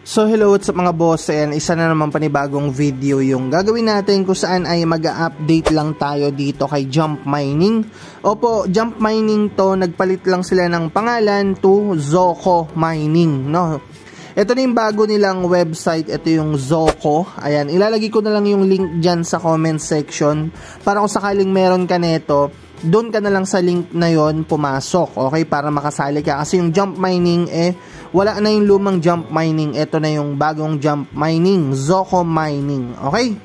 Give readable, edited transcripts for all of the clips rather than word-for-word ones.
So hello, what's up mga boss, and isa na naman panibagong video yung gagawin natin kung saan ay mag-update lang tayo dito kay Jump Mining. Opo, Jump Mining to, nagpalit lang sila ng pangalan to Zoco Mining, no? Ito na yung bago nilang website, ito yung Zoco. Ayan, ilalagay ko na lang yung link dyan sa comment section para kung sakaling meron ka neto, doon ka na lang sa link na yon pumasok, okay, para makasali ka. Kasi yung Jump Mining wala na yung lumang Jump Mining, ito na yung bagong Jump Mining, Zoco Mining, okay?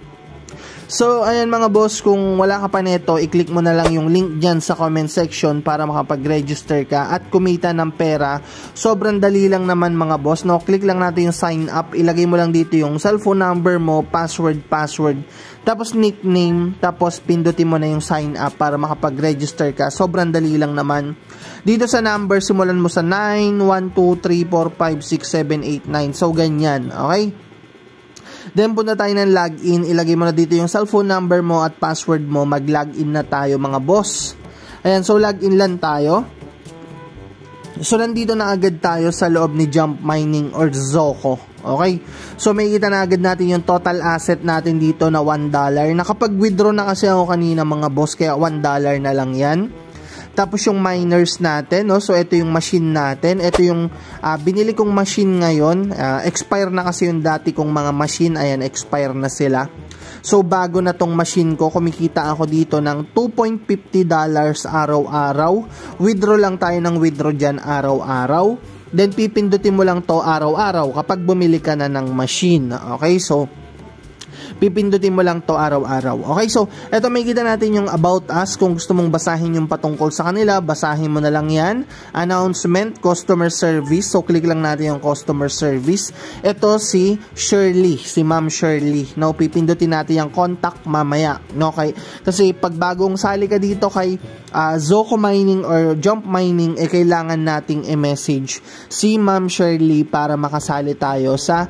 So, ayan mga boss, kung wala ka pa neto, i-click mo na lang yung link dyan sa comment section para makapag-register ka at kumita ng pera. Sobrang dali lang naman mga boss, no? Click lang natin yung sign up, ilagay mo lang dito yung cellphone number mo, password, tapos nickname, tapos pindutin mo na yung sign up para makapag-register ka. Sobrang dali lang naman. Dito sa number, simulan mo sa 9, 1, 2, 3, 4, 5, 6, 7, 8, 9. So, ganyan. Okay? Then, punta tayo ng login. Ilagay mo na dito yung cellphone number mo at password mo. Mag-login na tayo, mga boss. Ayan, so login lang tayo. So, nandito na agad tayo sa loob ni Jump Mining or Zoco. Okay? So, makikita na agad natin yung total asset natin dito na $1. Nakapag-withdraw na kasi ako kanina, mga boss, kaya $1 na lang yan. Tapos yung miners natin, no? So ito yung machine natin. Ito yung binili kong machine ngayon. Expire na kasi yung dati kong mga machine. Ayan, expire na sila. So bago na tong machine ko, kumikita ako dito ng $2.50 araw-araw. Withdraw lang tayo ng withdraw dyan araw-araw. Then pipindutin mo lang to araw-araw kapag bumili ka na ng machine. Okay, so pipindutin mo lang to araw-araw. Okay, so eto makikita natin yung about us. Kung gusto mong basahin yung patungkol sa kanila, basahin mo na lang yan. Announcement, customer service. So click lang natin yung customer service. Ito si Shirley, si Ma'am Shirley. No, pipindutin natin yung contact mamaya. No, kasi pag bagong sali ka dito kay Zoco Mining or Jump Mining, kailangan nating i-message si Ma'am Shirley para makasali tayo sa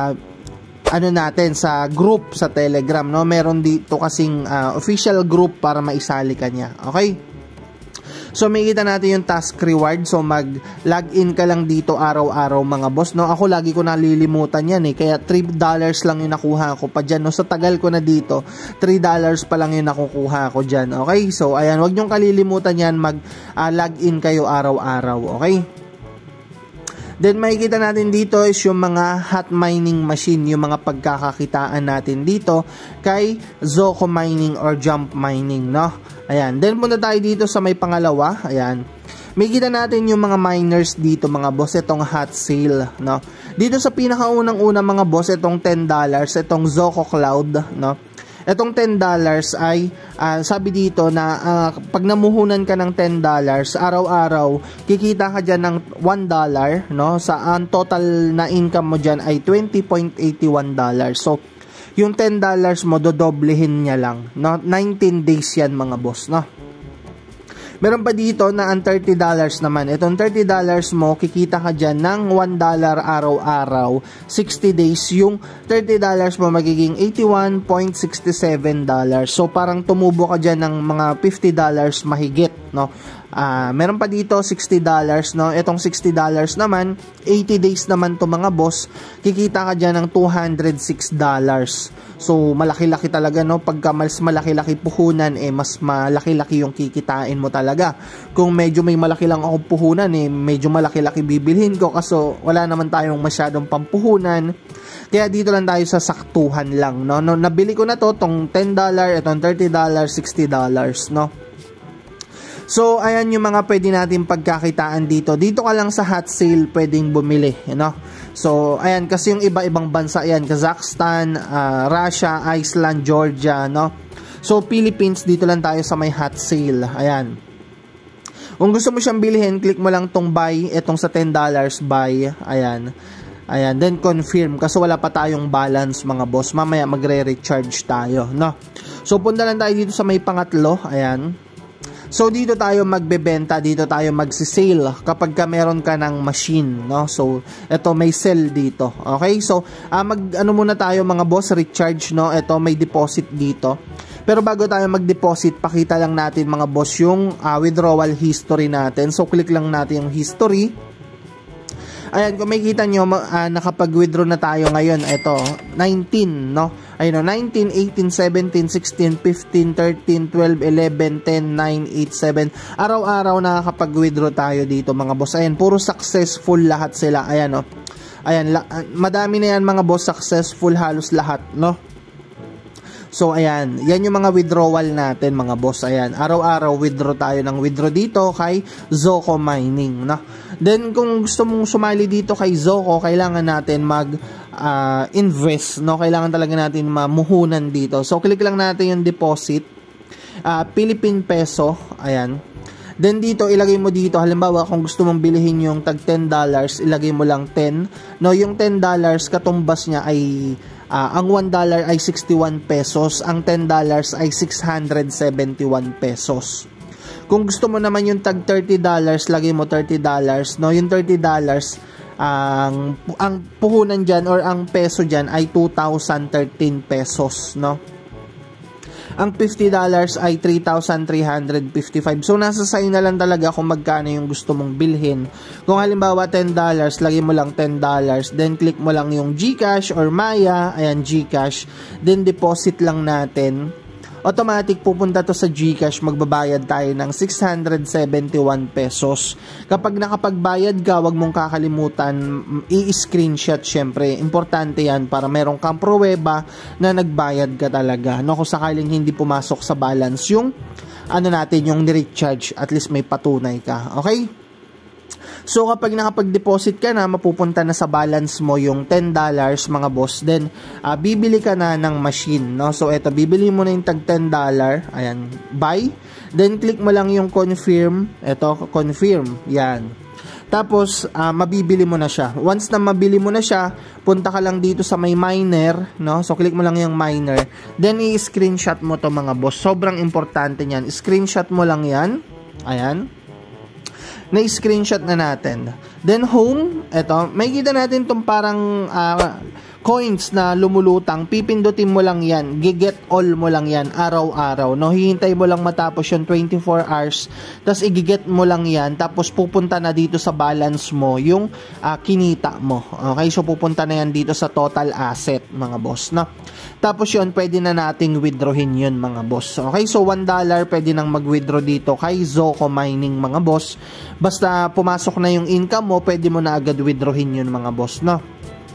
natin sa group sa Telegram, no? Meron dito kasing official group para maisali ka niya. Okay? So makikita natin yung task reward. So mag-login ka lang dito araw-araw mga boss, no? Ako lagi ko nalilimutan yan kaya $3 lang yung nakuha ko pa dyan, no? Sa tagal ko na dito, $3 pa lang yung nakukuha ko dyan. Okay? So ayan, wag niyong kalilimutan yan, mag-login kayo araw-araw. Okay? Then makikita natin dito is yung mga hot mining machine, yung mga pagkakakitaan natin dito kay Zoco Mining or Jump Mining, no? Ayan. Then punta tayo dito sa may pangalawa. Ayan. Makikita natin yung mga miners dito mga boss, itong hot sale, no? Dito sa pinakaunang-una mga boss, itong $10, itong Zoco Cloud, no? Itong $10 ay sabi dito na pag namuhunan ka ng $10 araw-araw, kikita ka dyan ng $1, no? Sa total na income mo dyan ay $20.81. So yung $10 mo dodoblehin niya lang, no? 19 days yan mga boss, no? Meron pa dito na ang $30 naman. Itong $30 mo, kikita ka dyan ng $1 araw-araw. 60 days, yung $30 mo magiging $81.67. So, parang tumubo ka dyan ng mga $50 mahigit, no? Meron pa dito $60, no? Itong $60 naman, 80 days naman to mga boss, kikita ka dyan ng $206. So, malaki-laki talaga, no? Pagka mas malaki-laki puhunan, mas malaki-laki yung kikitain mo talaga. Kung medyo may malaki lang akong puhunan, medyo malaki-laki bibilhin ko kasi wala naman tayong masyadong pampuhunan. Kaya dito lang tayo sa saktuhan lang, no? Nabili ko na to, tong $10, itong $30, $60, no? So, ayan yung mga pwede natin pagkakitaan dito. Dito ka lang sa hot sale pwedeng bumili, So, ayan, kasi yung iba-ibang bansa yan, Kazakhstan, Russia, Iceland, Georgia, no? So, Philippines, dito lang tayo sa may hot sale. Ayan. Kung gusto mo siyang bilhin, click mo lang tong buy, itong sa $10, buy. Ayan. Ayan, then confirm kasi wala pa tayong balance mga boss. Mamaya magre-recharge tayo, no? So, punta lang tayo dito sa may pangatlo. Ayan. So, dito tayo magbebenta, dito tayo magsisale kapag ka meron ka ng machine, no? So, ito may sell dito. Okay? So, muna tayo mga boss, recharge, no? Ito may deposit dito. Pero bago tayo mag-deposit, pakita lang natin mga boss yung withdrawal history natin. So, click lang natin yung history. Ayan, kung makikita nyo, nakapag-withdraw na tayo ngayon. Ito, 19, no? Ayun, 19, 18, 17, 16, 15, 13, 12, 11, 10, 9, 8, 7. Araw-araw nakakapag-withdraw tayo dito, mga boss. Ayan, puro successful lahat sila. Ayan, no? Ayan, madami na yan, mga boss. Successful halos lahat, no? So, ayan. Yan yung mga withdrawal natin, mga boss. Ayan. Araw-araw, withdraw tayo ng withdraw dito kay Zoco Mining, no? Then, kung gusto mong sumali dito kay Zoco, kailangan natin invest, no? Kailangan talaga natin mamuhunan dito. So, click lang natin yung deposit. Philippine peso. Ayan. Then, dito, ilagay mo dito. Halimbawa, kung gusto mong bilihin yung tag $10, ilagay mo lang 10. No, yung $10, katumbas niya ay ang $1 ay 61 pesos, ang $10 ay 671 pesos. Kung gusto mo naman yung tag $30, lagay mo $30, no? Yung $30, ang puhunan dyan or ang peso dyan ay 2,013 pesos, no? Ang $50 ay 3,355. So, nasa sa'yo na lang talaga kung magkano yung gusto mong bilhin. Kung halimbawa $10, lagay mo lang $10. Then, click mo lang yung GCash or Maya. Ayan, GCash. Then, deposit lang natin. Automatic pupunta to sa GCash, magbabayad tayo ng 671 pesos. Kapag nakapagbayad ka, wag mong kakalimutan i-screenshot syempre. Importante yan para meron kang pruweba na nagbayad ka talaga. No, kung sakaling hindi pumasok sa balance yung yung ni-recharge, at least may patunay ka. Okay? So, kapag nakapag-deposit ka na, mapupunta na sa balance mo yung $10, mga boss. Then, bibili ka na ng machine, no? So, eto, bibili mo na yung tag $10. Ayan, buy. Then, click mo lang yung confirm. Eto, confirm. Yan. Tapos, mabibili mo na siya. Once na mabili mo na siya, punta ka lang dito sa may miner, no? So, click mo lang yung miner. Then, i-screenshot mo to, mga boss. Sobrang importante niyan. Screenshot mo lang yan. Ayan. Na-screenshot na natin. Then, home. Ito, may kita natin itong parang coins na lumulutang. Pipindutin mo lang yan. Giget all mo lang yan. Araw-araw. No? Hihintay mo lang matapos yung 24 hours. Tapos, igiget mo lang yan. Tapos, pupunta na dito sa balance mo yung kinita mo. Okay? So, pupunta na yan dito sa total asset, mga boss. No? Tapos, yun, pwede na nating withdrawin yun, mga boss. Okay? So, $1 pwede nang mag-withdraw dito kay Zoco Mining, mga boss. Basta pumasok na yung income mo, pwede mo na agad withdrawin yun, mga boss, no?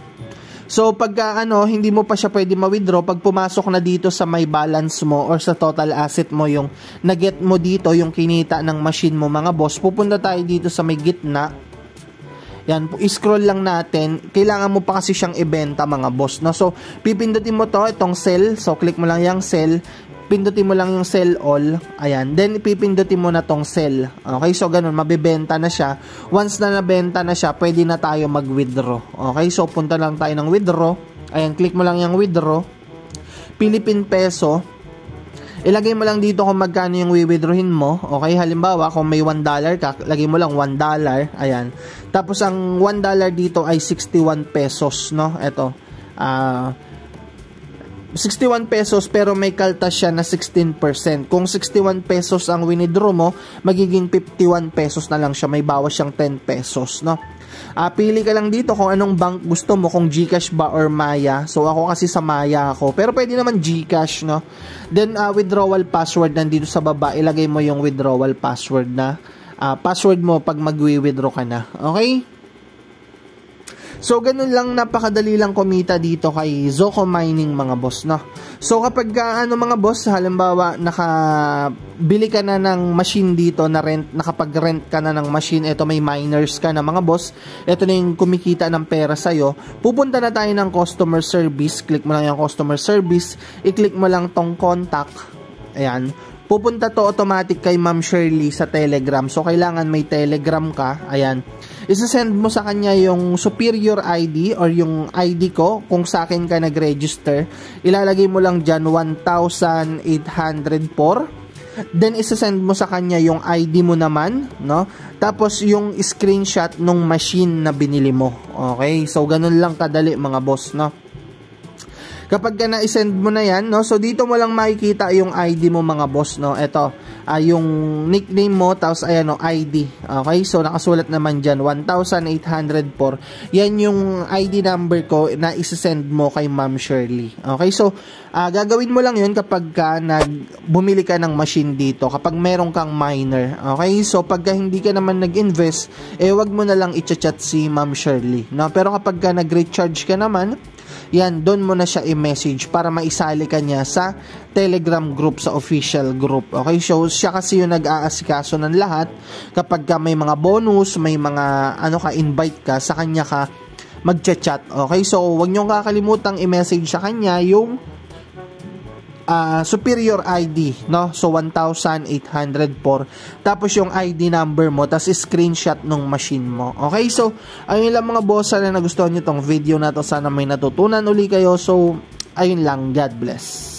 So, pagka hindi mo pa siya pwede ma-withdraw, pag pumasok na dito sa may balance mo or sa total asset mo, yung na-get mo dito, yung kinita ng machine mo, mga boss, pupunta tayo dito sa may gitna. Yan, i-scroll lang natin. Kailangan mo pa kasi siyang ibenta, mga boss, no? So, pipindutin mo to, itong sell. So, click mo lang yung sell. Pindutin mo lang yung sell all. Ayan. Then, ipipindutin mo na tong sell. Okay? So, ganun. Mabibenta na siya. Once na nabenta na siya, pwede na tayo mag-withdraw. Okay? So, punta lang tayo ng withdraw. Ayan. Click mo lang yung withdraw. Philippine peso. Ilagay mo lang dito kung magkano yung withdrawin mo. Okay? Halimbawa, kung may $1 ka, lagay mo lang $1. Ayan. Tapos, ang $1 dito ay 61 pesos. No? Ito. 61 pesos pero may kaltas siya na 16%. Kung 61 pesos ang winidraw mo, magiging 51 pesos na lang siya. May bawas siyang 10 pesos, no? Pili ka lang dito kung anong bank gusto mo, kung GCash ba or Maya. So, ako kasi sa Maya ako. Pero pwede naman GCash, no? Then, withdrawal password nandito sa baba. Ilagay mo yung withdrawal password na password mo pag magwi-withdraw ka na. Okay? So, ganun lang, napakadali lang kumita dito kay Zoco Mining, mga boss, no? So, kapag mga boss, halimbawa, nakabili ka na ng machine dito na rent, nakapag-rent ka na ng machine, ito may miners ka na, mga boss, ito na yung kumikita ng pera sa'yo, pupunta na tayo ng customer service, click mo lang yung customer service, i-click mo lang tong contact, ayan, pupunta to automatic kay Ma'am Shirley sa Telegram. So, kailangan may Telegram ka. Ayan. Isasend mo sa kanya yung superior ID or yung ID ko kung sa akin ka nag-register. Ilalagay mo lang dyan 1,804. Then, isasend mo sa kanya yung ID mo naman, no? Tapos, yung screenshot nung machine na binili mo. Okay? So, ganun lang kadali, mga boss, no? Kapag ka na-send mo na yan, no, so dito mo lang makikita yung ID mo mga boss, no. Ito, yung nickname mo, tapos ayan, no, ID. Okay, so nakasulat naman dyan, 1,804. Yan yung ID number ko na isasend mo kay Ma'am Shirley. Okay, so gagawin mo lang yun kapag ka bumili ka ng machine dito, kapag meron kang miner. Okay, so pagka hindi ka naman nag-invest, wag mo na lang i-chat si Ma'am Shirley, no. Pero kapag ka nag-recharge ka naman, yan, doon mo na siya i-message para maisali ka niya sa Telegram group, sa official group. Okay, so siya kasi yung nag-aasikaso ng lahat. Kapag ka may mga bonus, may mga invite ka, sa kanya ka mag-chat. Okay, so huwag niyong kakalimutang i-message sa kanya yung superior ID, no? So 1,804. Tapos yung ID number mo, tapos screenshot nung machine mo. Okay, so ayun lang mga boss, sana nagustuhan niyo tong video na to. Sana may natutunan uli kayo. So ayun lang, God bless.